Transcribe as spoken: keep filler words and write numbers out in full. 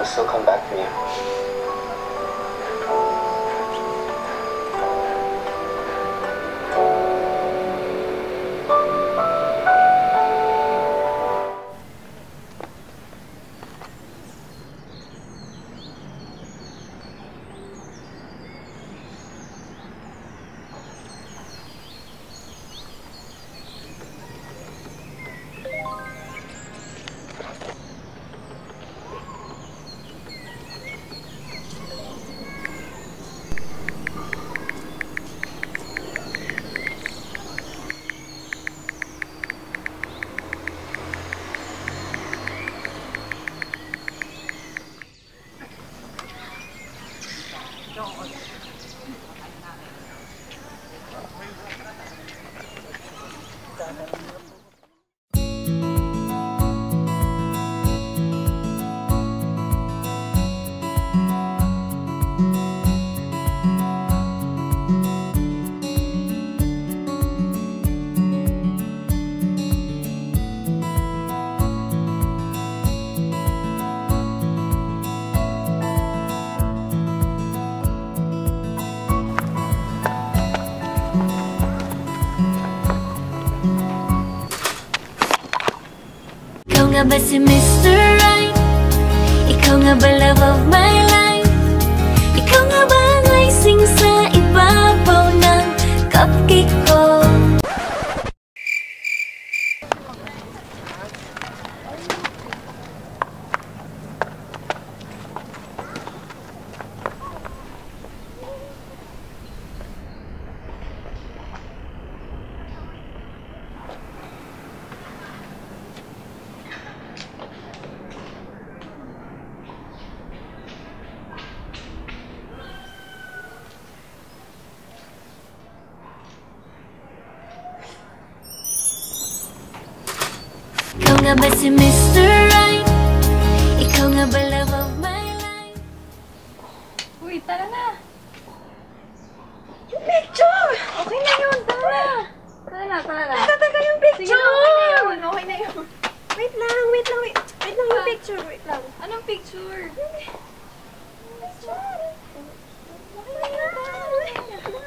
still come back for you. Ikaw nga ba si Mister Right? Ikaw nga ba love of my life? Ikaw nga ba ang icing sa ibabaw ng cupcake ko? Ikaw nga ba si Mister Right? Ikaw nga ba love of my life? Uy, tara na! Yung picture! Okay na yun, tara! Tara na, tara na. Tataga yung picture! Sige na, okay na yun, okay na yun. Wait lang, wait lang, wait. Wait lang yung picture, wait lang. Anong picture? Picture! Okay na yun, tara!